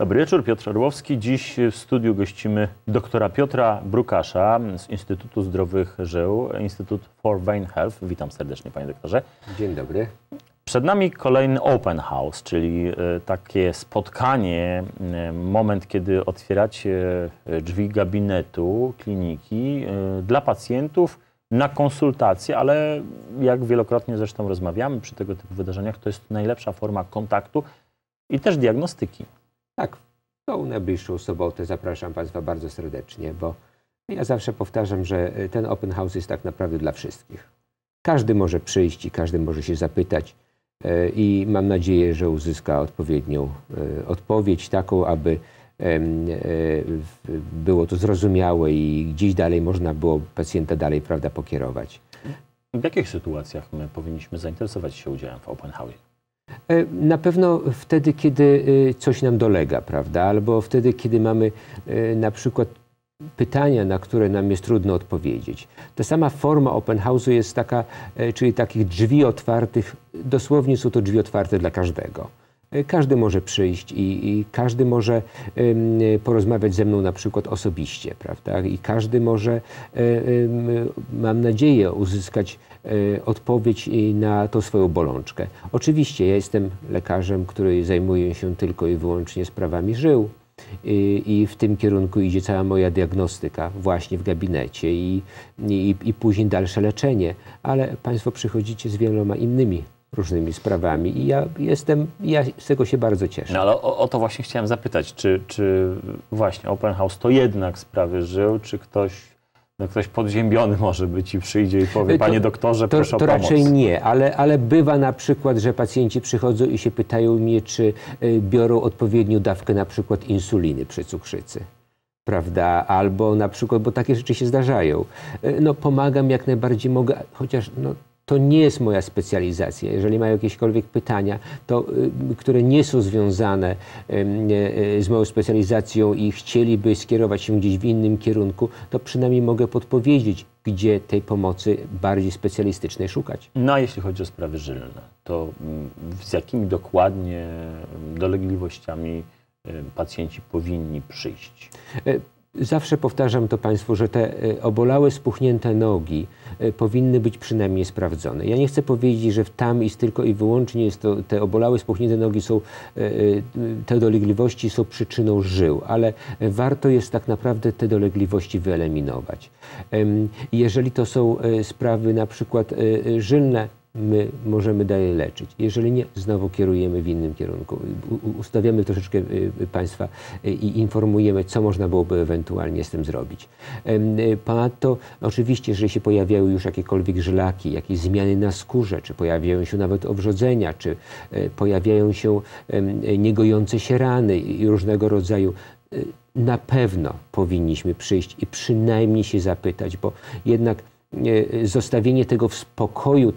Dobry wieczór, Piotr Orłowski. Dziś w studiu gościmy doktora Piotra Brukasza z Instytutu Zdrowych Żył, Instytut for Vein Health. Witam serdecznie, panie doktorze. Dzień dobry. Przed nami kolejny open house, czyli takie spotkanie, moment, kiedy otwieracie drzwi gabinetu, kliniki dla pacjentów na konsultacje, ale jak wielokrotnie zresztą rozmawiamy przy tego typu wydarzeniach, to jest najlepsza forma kontaktu i też diagnostyki. Tak, tą najbliższą sobotę zapraszam Państwa bardzo serdecznie, bo ja zawsze powtarzam, że ten open house jest tak naprawdę dla wszystkich. Każdy może przyjść i każdy może się zapytać i mam nadzieję, że uzyska odpowiednią odpowiedź, taką, aby było to zrozumiałe i gdzieś dalej można było pacjenta dalej, prawda, pokierować. W jakich sytuacjach my powinniśmy zainteresować się udziałem w open house? Na pewno wtedy, kiedy coś nam dolega, prawda? Albo wtedy, kiedy mamy na przykład pytania, na które nam jest trudno odpowiedzieć. Ta sama forma open house'u jest taka, czyli takich drzwi otwartych, dosłownie są to drzwi otwarte dla każdego. Każdy może przyjść i każdy może porozmawiać ze mną na przykład osobiście, prawda? I każdy może, mam nadzieję, uzyskać odpowiedź na tą swoją bolączkę. Oczywiście ja jestem lekarzem, który zajmuje się tylko i wyłącznie sprawami żył i w tym kierunku idzie cała moja diagnostyka właśnie w gabinecie i później dalsze leczenie, ale Państwo przychodzicie z wieloma innymi różnymi sprawami i ja z tego się bardzo cieszę. No ale o to właśnie chciałem zapytać, czy właśnie open house to jednak sprawy żył, czy ktoś podziębiony może być i przyjdzie i powie, panie doktorze, proszę o pomoc. To raczej nie, ale bywa na przykład, że pacjenci przychodzą i się pytają mnie, czy biorą odpowiednią dawkę na przykład insuliny przy cukrzycy. Prawda? Albo na przykład, bo takie rzeczy się zdarzają. No pomagam jak najbardziej mogę, chociaż no, to nie jest moja specjalizacja. Jeżeli mają jakiekolwiek pytania, które nie są związane z moją specjalizacją i chcieliby skierować się gdzieś w innym kierunku, to przynajmniej mogę podpowiedzieć, gdzie tej pomocy bardziej specjalistycznej szukać. No a jeśli chodzi o sprawy żylne, to z jakimi dokładnie dolegliwościami pacjenci powinni przyjść? Zawsze powtarzam to Państwu, że te obolałe, spuchnięte nogi powinny być przynajmniej sprawdzone. Ja nie chcę powiedzieć, że tam jest tylko i wyłącznie jest to, te obolałe, spuchnięte nogi są, te dolegliwości są przyczyną żył, ale warto jest tak naprawdę te dolegliwości wyeliminować. Jeżeli to są sprawy na przykład żylne, my możemy dalej leczyć. Jeżeli nie, znowu kierujemy w innym kierunku. Ustawiamy troszeczkę Państwa i informujemy, co można byłoby ewentualnie z tym zrobić. Ponadto, oczywiście, jeżeli się pojawiają już jakiekolwiek żylaki, jakieś zmiany na skórze, czy pojawiają się nawet owrzodzenia, czy pojawiają się niegojące się rany i różnego rodzaju, na pewno powinniśmy przyjść i przynajmniej się zapytać, bo jednak zostawienie tego w spokoju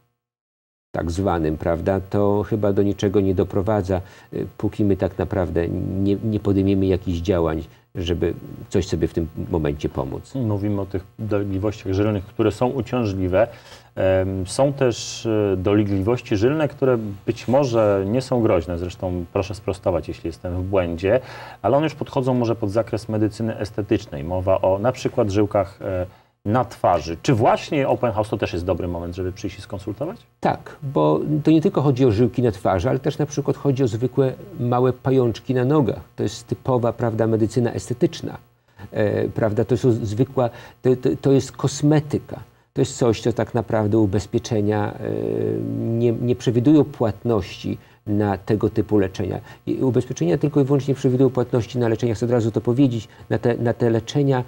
tak zwanym, prawda, to chyba do niczego nie doprowadza, póki my tak naprawdę nie podejmiemy jakichś działań, żeby coś sobie w tym momencie pomóc. Mówimy o tych dolegliwościach żylnych, które są uciążliwe. Są też dolegliwości żylne, które być może nie są groźne, zresztą proszę sprostować, jeśli jestem w błędzie, ale one już podchodzą może pod zakres medycyny estetycznej. Mowa o na przykład żyłkach na twarzy. Czy właśnie open house to też jest dobry moment, żeby przyjść i skonsultować? Tak, bo to nie tylko chodzi o żyłki na twarzy, ale też na przykład chodzi o zwykłe małe pajączki na nogach. To jest typowa, prawda, medycyna estetyczna. Prawda, to są zwykła, to jest kosmetyka. To jest coś, co tak naprawdę ubezpieczenia nie przewidują płatności na tego typu leczenia. I ubezpieczenia tylko i wyłącznie przewidują płatności na leczenia, chcę od razu to powiedzieć, na te leczenia,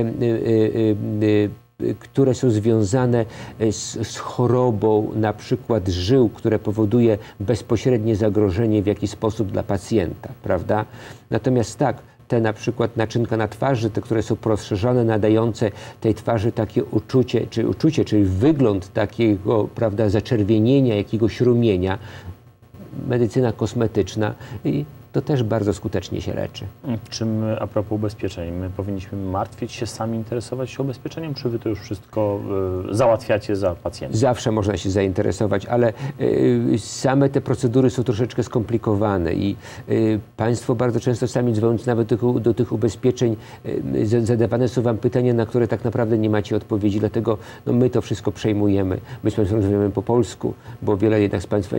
które są związane z chorobą, na przykład żył, które powoduje bezpośrednie zagrożenie w jakiś sposób dla pacjenta, prawda? Natomiast tak, te na przykład naczynka na twarzy, te, które są rozszerzone, nadające tej twarzy takie uczucie, czyli wygląd takiego, prawda, zaczerwienienia, jakiegoś rumienia, medycyna kosmetyczna i to też bardzo skutecznie się leczy. Czym, a propos ubezpieczeń, my powinniśmy martwić się sami, interesować się ubezpieczeniem, czy wy to już wszystko załatwiacie za pacjenta? Zawsze można się zainteresować, ale same te procedury są troszeczkę skomplikowane i państwo bardzo często sami dzwoniąc nawet do tych ubezpieczeń, zadawane są wam pytania, na które tak naprawdę nie macie odpowiedzi, dlatego no, my to wszystko przejmujemy. My z państwem rozmawiamy po polsku, bo wiele jednak z państwa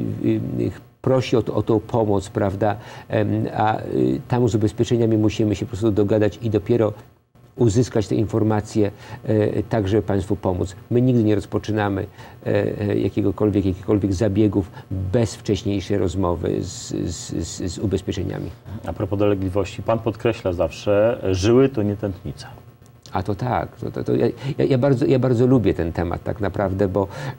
prosi o tą pomoc, prawda, a tam z ubezpieczeniami musimy się po prostu dogadać i dopiero uzyskać te informacje, tak żeby państwu pomóc. My nigdy nie rozpoczynamy jakichkolwiek zabiegów bez wcześniejszej rozmowy z ubezpieczeniami. A propos dolegliwości, pan podkreśla zawsze, żyły to nie tętnice. A to tak. Ja bardzo lubię ten temat tak naprawdę,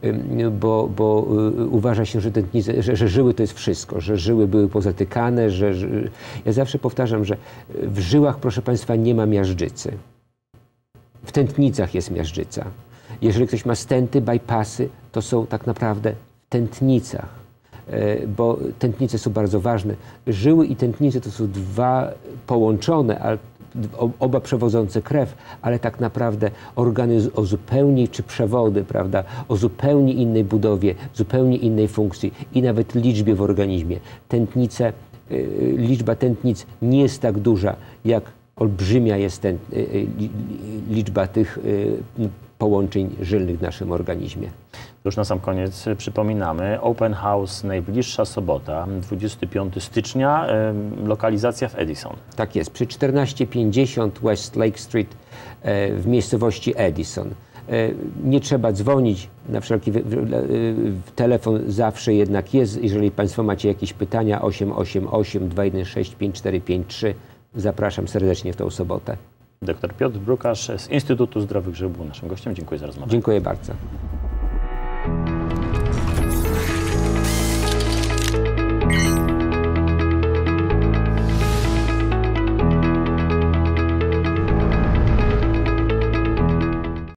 bo uważa się, że tętnice, że żyły to jest wszystko, że żyły były pozatykane, ja zawsze powtarzam, że w żyłach, proszę państwa, nie ma miażdżycy. W tętnicach jest miażdżyca. Jeżeli ktoś ma stenty, bypassy, to są tak naprawdę w tętnicach, bo tętnice są bardzo ważne. Żyły i tętnice to są dwa połączone, ale oba przewodzące krew, ale tak naprawdę organy o zupełnie, czy przewody, prawda, o zupełnie innej budowie, zupełnie innej funkcji i nawet liczbie w organizmie. Tętnice, liczba tętnic nie jest tak duża, jak olbrzymia jest liczba tych połączeń żylnych w naszym organizmie. Już na sam koniec przypominamy, Open House najbliższa sobota, 25 stycznia, lokalizacja w Edison. Tak jest, przy 1450 West Lake Street w miejscowości Edison. Nie trzeba dzwonić, na wszelki telefon zawsze jednak jest. Jeżeli państwo macie jakieś pytania, 888-216-5453, zapraszam serdecznie w tą sobotę. Dr Piotr Brukarz z Instytutu Zdrowych Żył był naszym gościem. Dziękuję za rozmowę. Dziękuję bardzo.